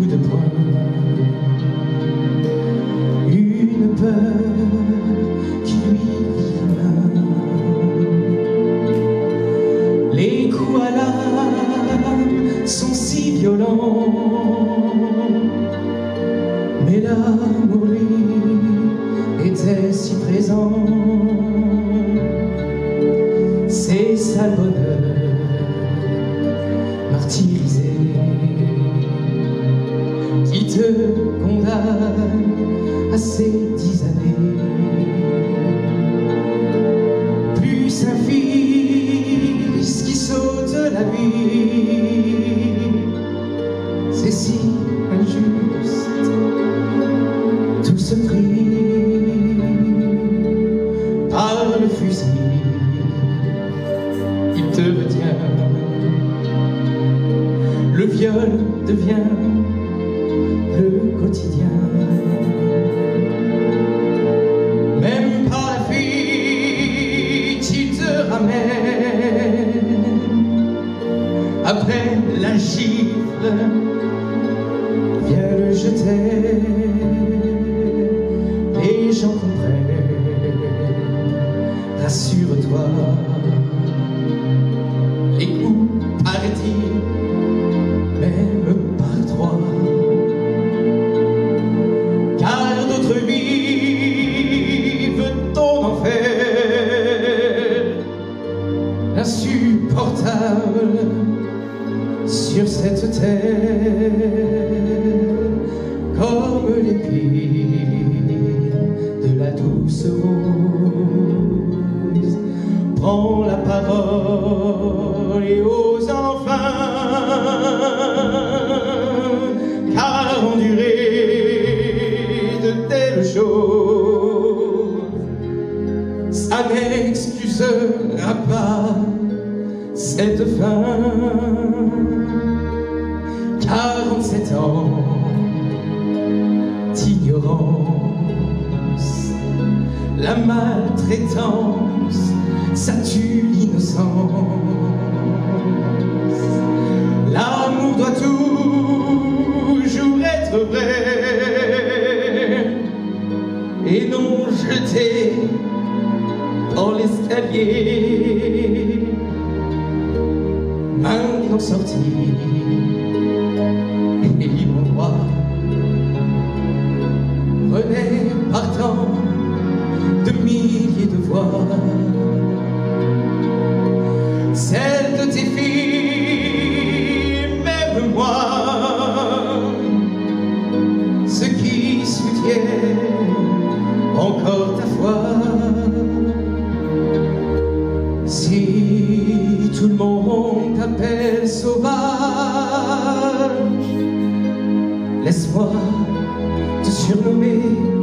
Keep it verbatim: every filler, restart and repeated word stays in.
coup de poing, une peur qui lui lie la main. Les coups à l'âme sont si violents, mais l'amour lui était si présent. C'est ça le bonheur martyrisé qui te condamne à ces dix années. Plus un fils qui saute la vie, c'est si injuste, tout se prie par le fusil. Il te retient, le viol devient le quotidien. Même par la fuite, il te ramène. Après la gifle, viens le jeter. Les gens comprennent, rassure-toi. Les coups, paraît-il, même par trois, car d'autres vivent ton enfer, insupportable sur cette terre, comme l'épine de la douce rose. Prends la parole et ose enfin, car endurer de telles choses, ça n'excusera pas cette fin. Quarante-sept ans d'ignorance, la maltraitance, ça tue l'innocence. L'amour doit toujours être vrai et non jeté dans l'escalier. Maintenant sorti et libre droit, renaît partant de milliers de voix. Celle de tes filles, même moi, ceux qui soutiennent encore ta foi. Si tout le monde t'appelle sauvage, laisse-moi te surnommer